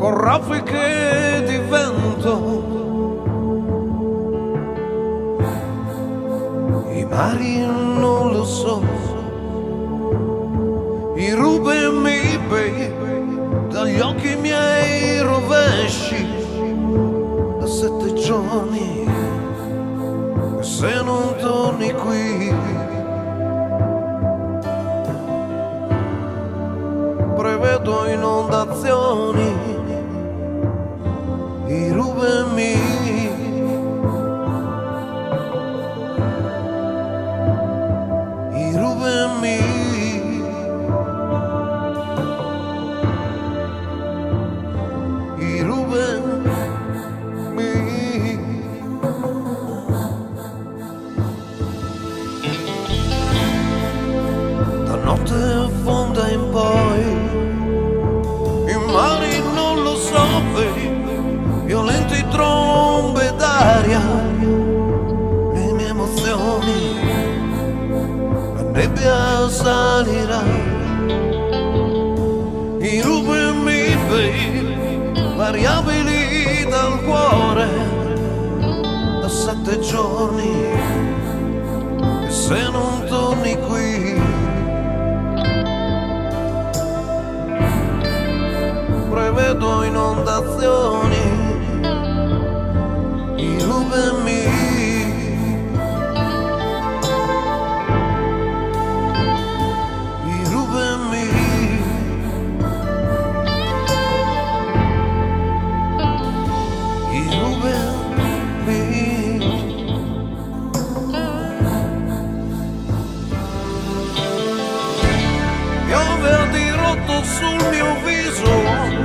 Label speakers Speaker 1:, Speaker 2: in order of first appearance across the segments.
Speaker 1: con raffiche di vento, i mari non lo so, i rubami baby, dagli occhi miei rovesci, da 7 giorni che se non torni qui prevedo inondazioni, i rubami, i rubami, i rubami. Da notte fonda in poi i mari non lo so, violenti trombe d'aria, le mie emozioni, la nebbia salirà, i rubami baby, variabili dal cuore, da 7 giorni, e se non torni qui prevedo inondazioni, i rubami, i rubami, i rubami. Piove a dirotto sul mio viso,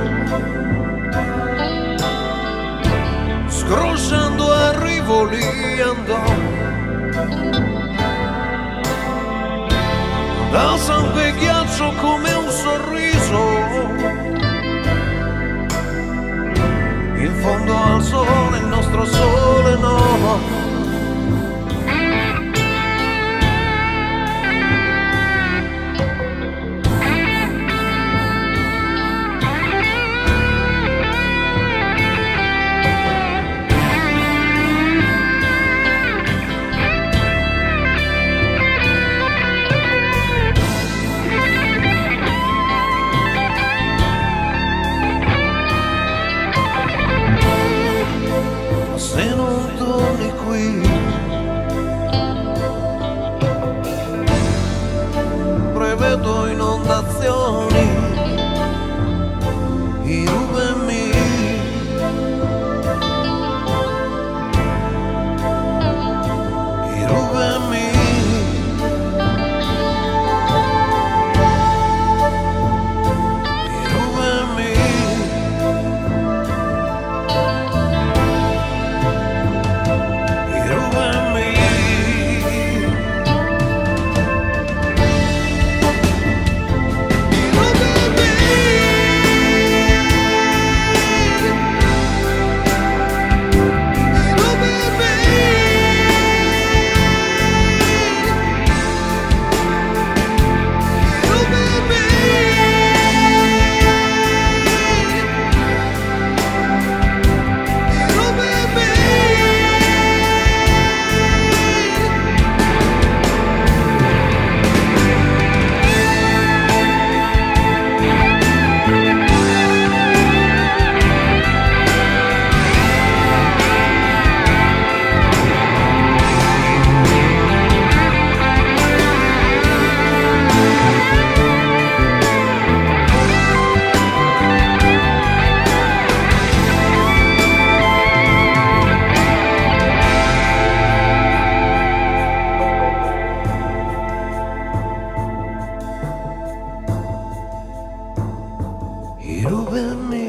Speaker 1: scrosciando a rivoli andò, da sangue e ghiaccio come un sorriso, in fondo al sole, il nostro sole no. Se non torni qui prevedo inondazioni, i rubami, i rubami, i rubami. I rubami.